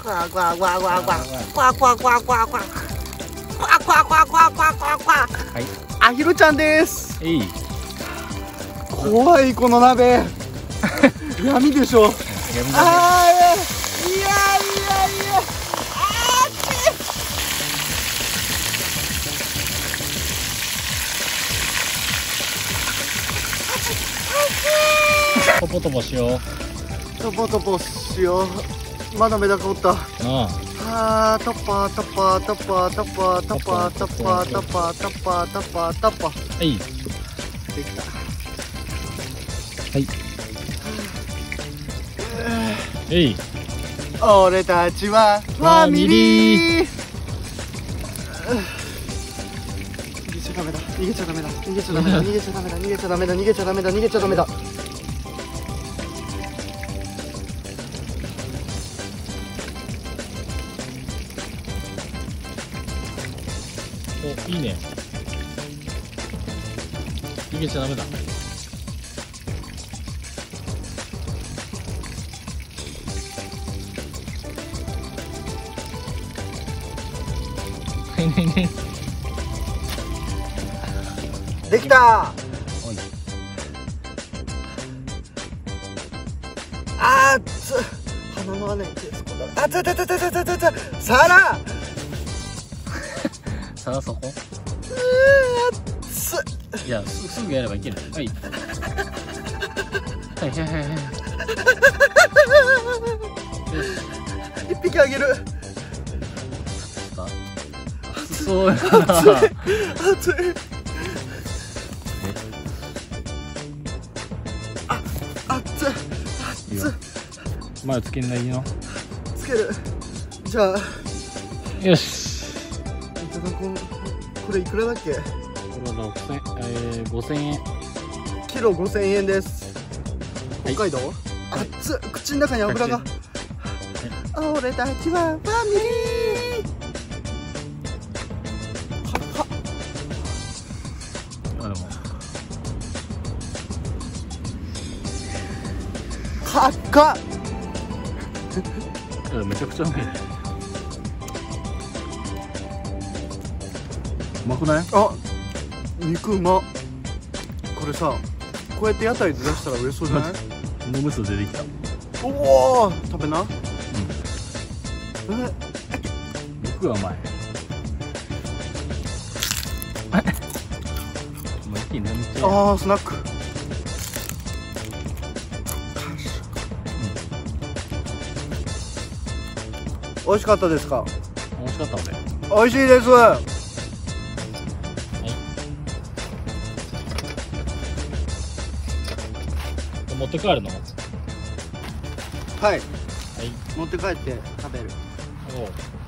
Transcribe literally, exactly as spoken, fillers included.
呱呱呱呱呱呱呱呱呱呱呱呱呱呱呱。はい。アヒルちゃんです。えい。怖いこの鍋。闇でしょ。ああ、いやいやいや。あーっち。 トポトポしよう。 トポトポしよう。まだメダカおった。ああ、トッパートッパートッパートッパートッパートッパートッパートッパートッパートッパー。はい。できた。はい。 えい。 俺たちはファミリー。逃げちゃダメだ。逃げちゃダメだ。逃げちゃダメだ。逃げちゃダメだ。逃げちゃダメだ。逃げちゃダメだ。逃げちゃダメだ。 お、いいね。逃げちゃダメだ。 できた。あっつ。鼻の穴に手突っ込んだ。あつあつあつあつあつあつあつ。さら。 さらそこ。 うーあっつ。 いや、す、すぐやればいける。はい。はいはいはいはい。 一匹あげる。 そうやな。 熱い。あ、熱い。熱い。 前つけんないの。 つける。じゃあ。 よし。 いただこう。これいくらだっけ。これは六千、ええ、五千円。 キロ五千円です。北海道。熱い。口の中に油が。俺たちはファミリー。かっか。 めちゃくちゃうまい。うまくない？ あ、肉うま。これさ、こうやって屋台で出したら売れそうじゃない？ ノムス出てきた。 おお、食べな。うん。 え、肉がうまい。もう一気に飲みて。 ああ、スナック。美味しかったですか？ 美味しかったので。 美味しいです。はい。 持って帰るの？はい。 はい。持って帰って食べる。おう。